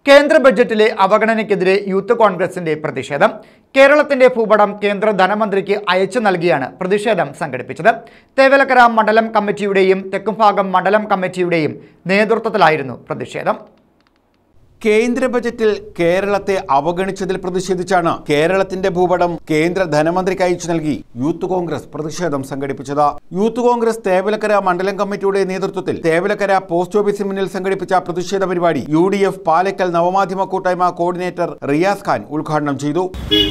കേന്ദ്ര ബജറ്റിലെ അവഗണനയ്ക്കെതിരെ യൂത്ത് കോൺഗ്രസിന്റെ പ്രതിഷേധം. കേരളത്തിന്റെ ഭൂപടം കേന്ദ്ര ധനമന്ത്രിക്ക് അയച്ചു നൽകിയാണ് പ്രതിഷേധം സംഘടിപ്പിച്ചത്. തേവലക്കര മണ്ഡലം കമ്മിറ്റിയുടെയും തെക്കുംഭാഗം മണ്ഡലം കമ്മിറ്റിയുടെയും നേതൃത്വത്തിലായിരുന്നു പ്രതിഷേധം. കേന്ദ്ര ബജറ്റിൽ കേരളത്തെ അവഗണിച്ചതിൽ പ്രതിഷേധിച്ചാണ് കേരളത്തിന്റെ ഭൂപടം കേന്ദ്ര ധനമന്ത്രിക്ക് അയച്ചു നൽകി യൂത്ത് കോൺഗ്രസ് പ്രതിഷേധം സംഘടിപ്പിച്ചത്. യൂത്ത് കോൺഗ്രസ് തേവലക്കര മണ്ഡലം കമ്മിറ്റിയുടെ നേതൃത്വത്തിൽ തേവലക്കര പോസ്റ്റ് ഓഫീസിന് മുന്നിൽ സംഘടിപ്പിച്ച പ്രതിഷേധ പരിപാടി UDF പാലക്കൽ നവമാധ്യമ കൂട്ടായ്മ കോർഡിനേറ്റർ റിയാസ് ഖാൻ ഉദ്ഘാടനം ചെയ്തു.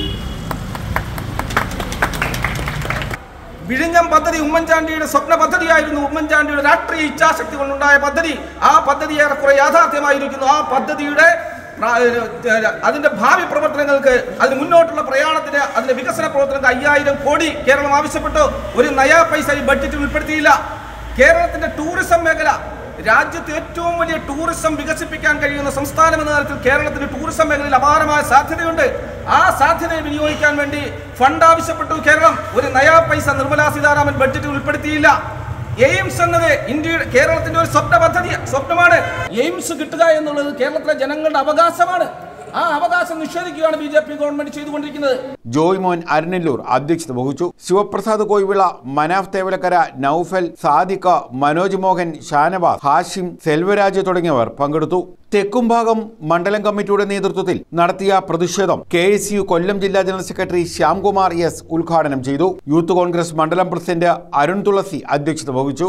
വിഴിഞ്ഞം പദ്ധതി ഉമ്മൻചാണ്ടിയുടെ സ്വപ്ന പദ്ധതിയായിരുന്നു. ഉമ്മൻചാണ്ടിയുടെ രാഷ്ട്രീയ ഇച്ഛാശക്തി കൊണ്ടുണ്ടായ പദ്ധതി. ആ പദ്ധതി ഏറെക്കുറെ യാഥാർത്ഥ്യമായിരിക്കുന്നു. ആ പദ്ധതിയുടെ അതിന്റെ ഭാവി പ്രവർത്തനങ്ങൾക്ക്, അതിന് മുന്നോട്ടുള്ള പ്രയാണത്തിന്, അതിന്റെ വികസന പ്രവർത്തനങ്ങൾക്ക് 5000 കോടി കേരളം ആവശ്യപ്പെട്ടു. ഒരു നയാ പൈസ ഈ ബഡ്ജറ്റിൽ ഉൾപ്പെടുത്തിയില്ല. കേരളത്തിന്റെ ടൂറിസം മേഖല, രാജ്യത്ത് ഏറ്റവും വലിയ ടൂറിസം വികസിപ്പിക്കാൻ കഴിയുന്ന സംസ്ഥാനം എന്ന തരത്തിൽ കേരളത്തിന്റെ ടൂറിസം മേഖലയിൽ അപാരമായ സാധ്യതയുണ്ട്. ആ സാധ്യതയെ വിനിയോഗിക്കാൻ വേണ്ടി ഫണ്ട് ആവശ്യപ്പെട്ടു കേരളം. ഒരു നയാ പൈസ നിർമ്മലാ സീതാരാമൻ ബഡ്ജറ്റിൽ ഉൾപ്പെടുത്തിയില്ല. എയിംസ് എന്നത് കേരളത്തിന്റെ ഒരു സ്വപ്നമാണ്. എയിംസ് കിട്ടുക എന്നുള്ളത് കേരളത്തിലെ ജനങ്ങളുടെ അവകാശമാണ്. ആ അവകാശം നിഷേധിക്കുകയാണ് BJP ഗവൺമെന്റ് ചെയ്തുകൊണ്ടിരിക്കുന്നത്. ജോയ് മോൻ അരനെല്ലൂർ അധ്യക്ഷത വഹിച്ചു. ശിവപ്രസാദ് കോയിവിള, മനാഫ് തേവലക്കര, നൌഫൽ, സാദിഖ, മനോജ് മോഹൻ, ഷാനവാസ്, ഹാഷിം, സെൽവരാജ് തുടങ്ങിയവർ പങ്കെടുത്തു. തെക്കുംഭാഗം മണ്ഡലം കമ്മിറ്റിയുടെ നേതൃത്വത്തിൽ നടത്തിയ പ്രതിഷേധം KSU കൊല്ലം ജില്ലാ ജനറൽ സെക്രട്ടറി ശ്യാംകുമാർ S ഉദ്ഘാടനം ചെയ്തു. യൂത്ത് കോൺഗ്രസ് മണ്ഡലം പ്രസിഡന്റ് അരുൺ തുളസി അധ്യക്ഷത വഹിച്ചു.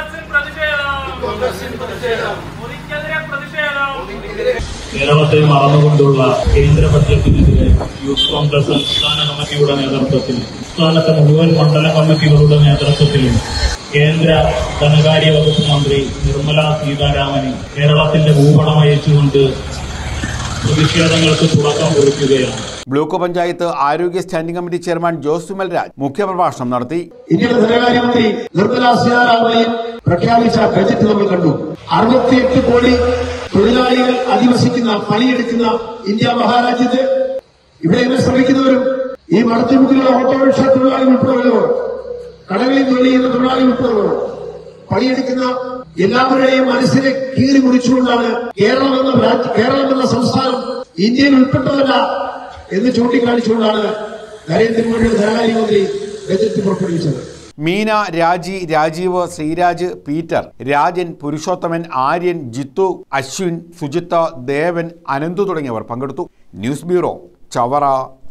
കേരളത്തെ മറന്നുകൊണ്ടുള്ള കേന്ദ്ര ബഡ്ജറ്റിനെതിരെ യൂത്ത് കോൺഗ്രസ് സംസ്ഥാന കമ്മിറ്റിയുടെ നേതൃത്വത്തിൽ, സംസ്ഥാനത്തെ മുഴുവൻ മണ്ഡലം കമ്മിറ്റികളുടെ നേതൃത്വത്തിലും കേന്ദ്ര ധനകാര്യ വകുപ്പ് മന്ത്രി നിർമ്മലാ സീതാരാമന് കേരളത്തിന്റെ ഭൂപടം അയച്ചുകൊണ്ട് പ്രതിഷേധങ്ങൾക്ക് തുടക്കം കുറിക്കുകയാണ്. ബ്ലോക്ക് പഞ്ചായത്ത് ആരോഗ്യ standing committee chairman Jose Vimal Raj മുഖ്യപ്രഭാഷണം നടത്തി. ഇന്ത്യയുടെ ധനകാര്യമന്ത്രി നിർമ്മലാ സീതാരാമൻ പ്രഖ്യാപിച്ച ബജറ്റ് നമ്മൾ കണ്ടു. 68 കോടി തൊഴിലാളികൾ അധിവസിക്കുന്ന, പണിയെടുക്കുന്ന ഇന്ത്യ മഹാരാജ്യത്ത് ഇവിടെ ശ്രമിക്കുന്നവരും ഈ മടത്തിമുക്കിലുള്ള ഓട്ടോറിക്ഷ തൊഴിലാളികൾ ഉൾപ്പെടെയുള്ളവർ, കടകളിൽ ജോലി ചെയ്യുന്ന തൊഴിലാളികൾ ഉൾപ്പെടെയുള്ളവർ, പണിയെടുക്കുന്ന എല്ലാവരുടെയും മനസ്സിനെ കീറി മുറിച്ചുകൊണ്ടാണ് കേരളം എന്ന സംസ്ഥാനം ഇന്ത്യയിൽ ഉൾപ്പെട്ടതല്ല എന്ന് ചൂണ്ടിക്കാണിച്ചുകൊണ്ടാണ് നരേന്ദ്രമോദിയുടെ ധനകാര്യമന്ത്രി ബജറ്റ് പുറപ്പെടുവിച്ചത്. മീന, രാജി, രാജീവ്, ശ്രീരാജ്, പീറ്റർ, രാജൻ, പുരുഷോത്തമൻ, ആര്യൻ, ജിത്തു, അശ്വിൻ, സുജിത്ത, ദേവൻ, അനന്തു തുടങ്ങിയവർ പങ്കെടുത്തു. News bureau, Chavara.